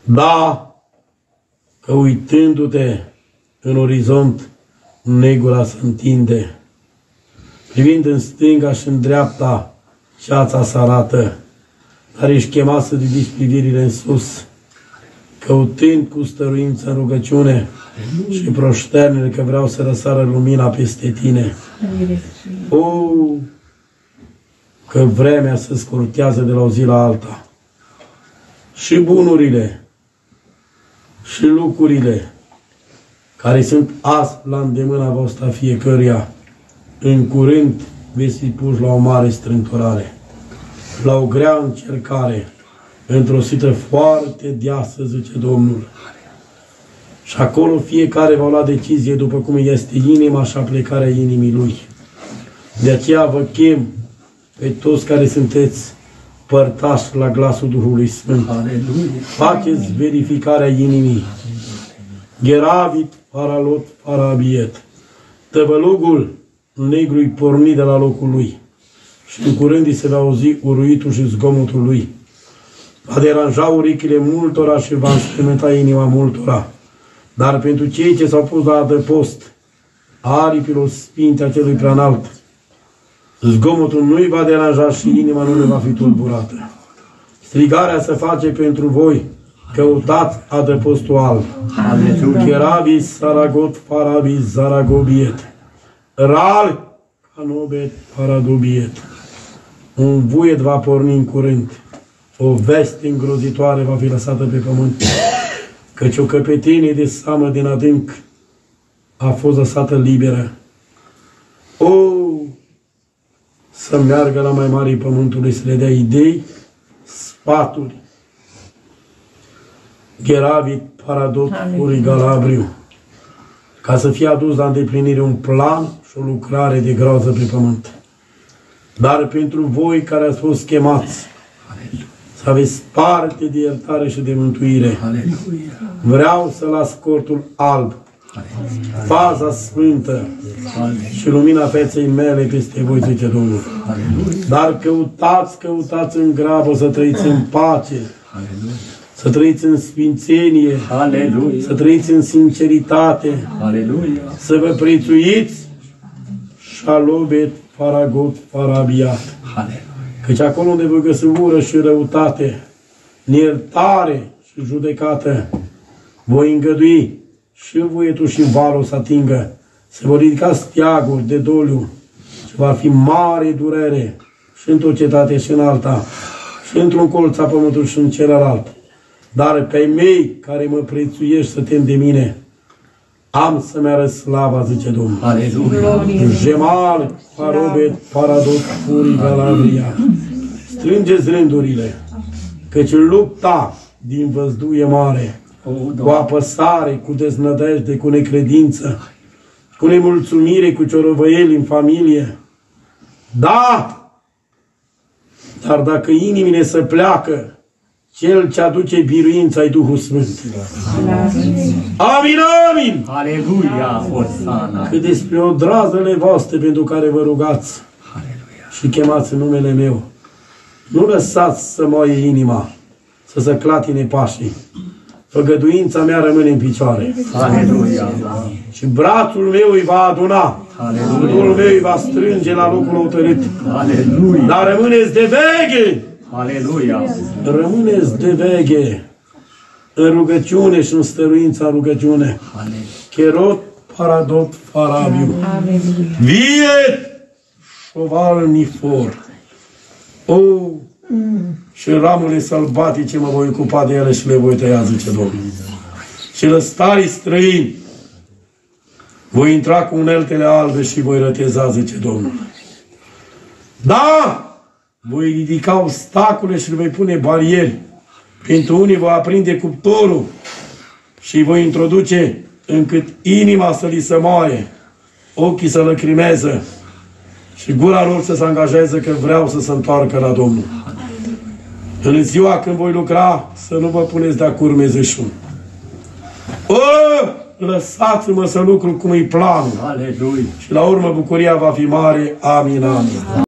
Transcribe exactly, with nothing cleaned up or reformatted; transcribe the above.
Da, că uitându-te în orizont, negura se întinde. Privind în stânga și în dreapta, ceața se arată, dar ești chemat să ridici privirile în sus, căutând cu stăruință în rugăciune și proșternele că vreau să răsară lumina peste tine. O, că vremea se scurtează de la o zi la alta. Și bunurile și lucrurile care sunt azi la îndemâna voastră fiecăruia, în curând veți fi puși la o mare strântorare, la o grea încercare, într-o sită foarte deasă, zice Domnul. Și acolo fiecare va lua decizie după cum este inima și aplecarea inimii lui. De aceea vă chem pe toți care sunteți părtași la glasul Duhului Sfânt. Aleluia. Faceți verificarea inimii. Geravit, paralot, parabiet. Tăvălugul negru-i porni de la locul lui. Și în curând îi se va auzi uruitul și zgomotul lui. Va deranja urechile multora și va înspăimânta inima multora. Dar pentru cei ce s-au pus la adăpost, aripilor sfinte a celui preanalt, zgomotul nu-i va deranja și inima nu le va fi tulburată. Strigarea se face pentru voi, căutați adăpostul alb. Cheravis, Saragot, Paravis, Zaragobiet. Ral, Canobet, Paradobiet. Un vuiet va porni în curând. O veste îngrozitoare va fi lăsată pe pământ. Căci o căpetenie de seamă din adânc a fost lăsată liberă. O, să meargă la mai mari pământului, să le dea idei, sfaturi. Geravit, Paradot, Furi, Galabriu. Ca să fie adus la îndeplinire un plan și o lucrare de groază pe pământ. Dar pentru voi care ați fost chemați să aveți parte de iertare și de mântuire, vreau să las cortul alb, faza sfântă și lumina feței mele peste voi, zice Domnul. Dar căutați, căutați în grabă să trăiți în pace, să trăiți în sfințenie, să trăiți în sinceritate, să vă prețuiți Shalobet, Paragot, Parabiat. Căci acolo unde vă găsi ură și răutate, neiertare și judecată, voi îngădui și vuietul și valul să atingă, se vor ridica steaguri de doliu și va fi mare durere și într-o cetate și în alta, și într-un colț a pământului și în celălalt. Dar pe mei care mă prețuiești să tem de mine, am să-mi arăt slava, zice Domnul. Aleluia. Jemal, Parobet, Paradot, Furi, Galabria. Strângeți rândurile, căci lupta din văzduh e mare, cu apăsare, cu deznădejde, cu necredință, cu nemulțumire, cu ciorovăieli în familie. Da! Dar dacă inimile se pleacă, cel ce aduce biruința e Duhul Sfânt. Amin, amin! Aleluia! Osana! Că despre odrazele voastre pentru care vă rugați și chemați în numele meu, nu lăsați să moaie inima, să se clatine pașii. Făgăduința mea rămâne în picioare. Aleluia! Și brațul meu îi va aduna. Duhul meu îi va strânge la locul hotărât. Aleluia! Dar rămâneți de veche! Aleluia! Rămâneți de veche în rugăciune și în stăruința în rugăciune. Cherot, Paradot, Parabiu. Viet, șoval nifor. O, și ramurile sălbatice mă voi ocupa de ele și le voi tăia, zice Domnul. Și lăstarii străini voi intra cu uneltele albe și voi răteza, zice Domnul. Da! Voi ridica obstacole și le voi pune barieri. Pentru unii voi aprinde cuptorul și voi introduce încât inima să li se moaie, ochii să lăcrimeze și gura lor să se angajeze că vreau să se întoarcă la Domnul. În ziua când voi lucra, să nu vă puneți de-a curmezeșun. O, lăsați-mă să lucru cum e planul. Aleluia! Și la urmă bucuria va fi mare. Amin, amin.